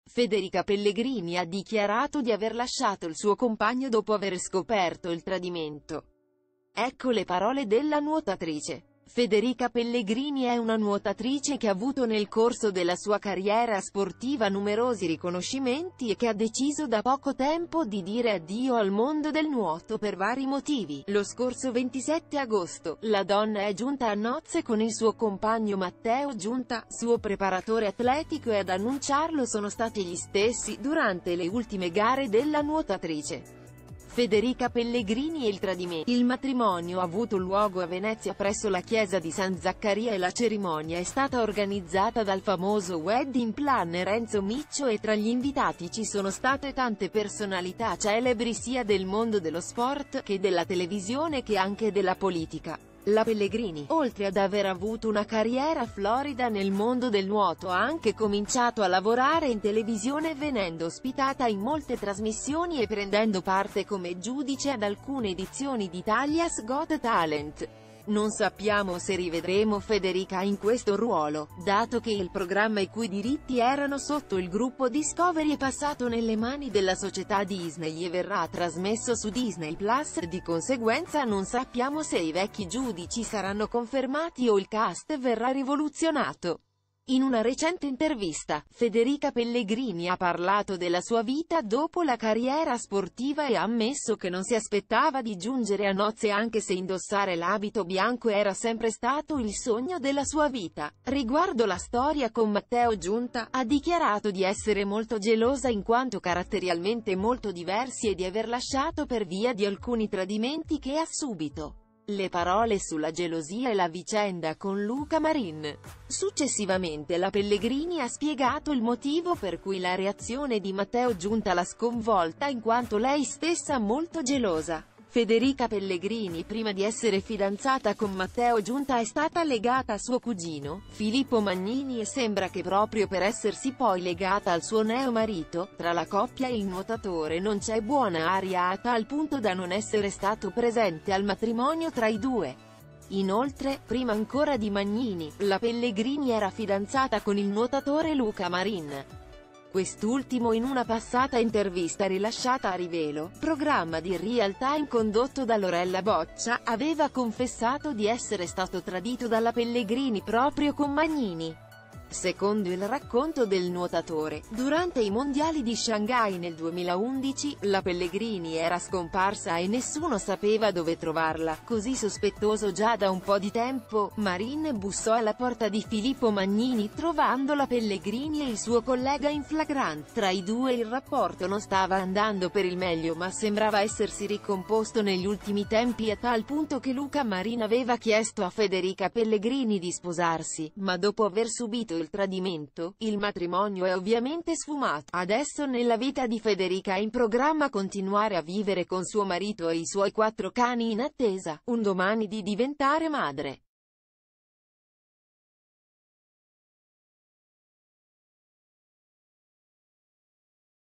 Federica Pellegrini ha dichiarato di aver lasciato il suo compagno dopo aver scoperto il tradimento. Ecco le parole della nuotatrice. Federica Pellegrini è una nuotatrice che ha avuto nel corso della sua carriera sportiva numerosi riconoscimenti e che ha deciso da poco tempo di dire addio al mondo del nuoto per vari motivi. Lo scorso 27 agosto, la donna è giunta a nozze con il suo compagno Matteo Giunta, suo preparatore atletico, e ad annunciarlo sono stati gli stessi durante le ultime gare della nuotatrice. Federica Pellegrini e il tradimento. Il matrimonio ha avuto luogo a Venezia presso la chiesa di San Zaccaria e la cerimonia è stata organizzata dal famoso wedding planner Enzo Miccio e tra gli invitati ci sono state tante personalità celebri sia del mondo dello sport, che della televisione che anche della politica. La Pellegrini, oltre ad aver avuto una carriera florida nel mondo del nuoto, ha anche cominciato a lavorare in televisione venendo ospitata in molte trasmissioni e prendendo parte come giudice ad alcune edizioni di Italia's Got Talent. Non sappiamo se rivedremo Federica in questo ruolo, dato che il programma i cui diritti erano sotto il gruppo Discovery è passato nelle mani della società Disney e verrà trasmesso su Disney Plus, di conseguenza non sappiamo se i vecchi giudici saranno confermati o il cast verrà rivoluzionato. In una recente intervista, Federica Pellegrini ha parlato della sua vita dopo la carriera sportiva e ha ammesso che non si aspettava di giungere a nozze anche se indossare l'abito bianco era sempre stato il sogno della sua vita. Riguardo la storia con Matteo Giunta, ha dichiarato di essere molto gelosa in quanto caratterialmente molto diversi e di aver lasciato per via di alcuni tradimenti che ha subito. Le parole sulla gelosia e la vicenda con Luca Marin. Successivamente la Pellegrini ha spiegato il motivo per cui la reazione di Matteo Giunta l'ha sconvolta in quanto lei stessa molto gelosa. Federica Pellegrini prima di essere fidanzata con Matteo Giunta è stata legata a suo cugino, Filippo Magnini, e sembra che proprio per essersi poi legata al suo neo marito, tra la coppia e il nuotatore non c'è buona aria a tal punto da non essere stato presente al matrimonio tra i due. Inoltre, prima ancora di Magnini, la Pellegrini era fidanzata con il nuotatore Luca Marin. Quest'ultimo in una passata intervista rilasciata a Rivelo, programma di real time condotto da Lorella Boccia, aveva confessato di essere stato tradito dalla Pellegrini proprio con Magnini. Secondo il racconto del nuotatore, durante i mondiali di Shanghai nel 2011, la Pellegrini era scomparsa e nessuno sapeva dove trovarla. Così sospettoso già da un po' di tempo, Marin bussò alla porta di Filippo Magnini trovando la Pellegrini e il suo collega in flagrante. Tra i due il rapporto non stava andando per il meglio ma sembrava essersi ricomposto negli ultimi tempi a tal punto che Luca Marin aveva chiesto a Federica Pellegrini di sposarsi, ma dopo aver subito il tradimento, il matrimonio è ovviamente sfumato. Adesso nella vita di Federica è in programma continuare a vivere con suo marito e i suoi 4 cani in attesa, un domani di diventare madre.